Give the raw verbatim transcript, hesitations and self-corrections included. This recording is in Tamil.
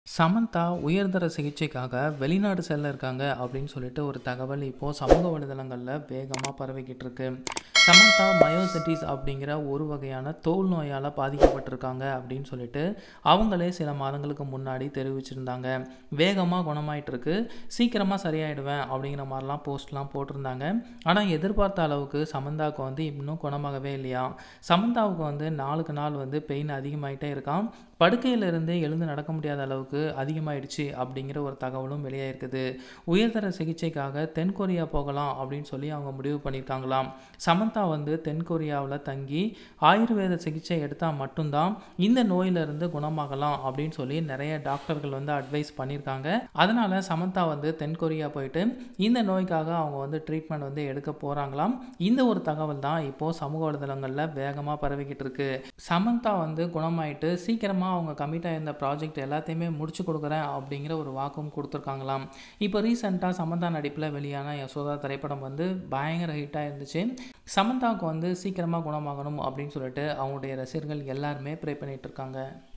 சமந்தா உயர்தர சிகிச்சைக்காக வெளிநாடு செல்ல இருக்காங்க அப்படின்னு சொல்லிட்டு ஒரு தகவல் இப்போது சமூக வலைதளங்களில் வேகமாக பரவிக்கிட்டு இருக்கு. சமந்தா மயோசிட்டிஸ் அப்படிங்கிற ஒரு வகையான தோல் நோயால் பாதிக்கப்பட்டிருக்காங்க அப்படின்னு சொல்லிட்டு அவங்களே சில மாதங்களுக்கு முன்னாடி தெரிவிச்சிருந்தாங்க. வேகமாக குணமாயிட்டு இருக்கு, சீக்கிரமாக சரியாயிடுவேன் அப்படிங்கிற மாதிரிலாம் போஸ்ட்லாம் போட்டிருந்தாங்க. ஆனால் எதிர்பார்த்த அளவுக்கு சமந்தாவுக்கு வந்து இன்னும் குணமாகவே இல்லையா. சமந்தாவுக்கு வந்து நாளுக்கு நாள் வந்து பெயின் அதிகமாயிட்டே இருக்கான். படுக்கையிலிருந்து எழுந்து நடக்க முடியாத அளவுக்கு அதிகமாயிடுச்சு அப்படிங்கிற ஒரு தகவலும் வெளியாயிருக்குது. உயர்தர சிகிச்சைக்காக தென்கொரியா போகலாம் அப்படின்னு சொல்லி அவங்க முடிவு பண்ணியிருக்காங்களாம். சமந்தா வந்து தென்கொரியாவில் தங்கி ஆயுர்வேத சிகிச்சை எடுத்தால் மட்டும்தான் இந்த நோயிலிருந்து குணமாகலாம் அப்படின்னு சொல்லி நிறைய டாக்டர்கள் வந்து அட்வைஸ் பண்ணியிருக்காங்க. அதனால சமந்தா வந்து தென்கொரியா போயிட்டு இந்த நோய்க்காக அவங்க வந்து ட்ரீட்மெண்ட் வந்து எடுக்க போகிறாங்களாம். இந்த ஒரு தகவல் தான் இப்போது சமூக வலைதளங்களில் வேகமாக பரவிக்கிட்டு இருக்கு. சமந்தா வந்து குணமாயிட்டு சீக்கிரமாக அவங்க கமிட் ஆகிருந்த ப்ராஜெக்ட் எல்லாத்தையுமே முடிச்சு கொடுக்குறேன் அப்படிங்கிற ஒரு வாக்கும் கொடுத்துருக்காங்களாம். இப்போ ரீசெண்டாக சமந்தா நடிப்பில் வெளியான யசோதா திரைப்படம் வந்து பயங்கர ஹிட்டாக இருந்துச்சு. சமந்தாவுக்கு வந்து சீக்கிரமாக குணமாகணும் அப்படின்னு சொல்லிட்டு அவங்களுடைய ரசிகர்கள் எல்லாருமே ப்ரே பண்ணிட்டு இருக்காங்க.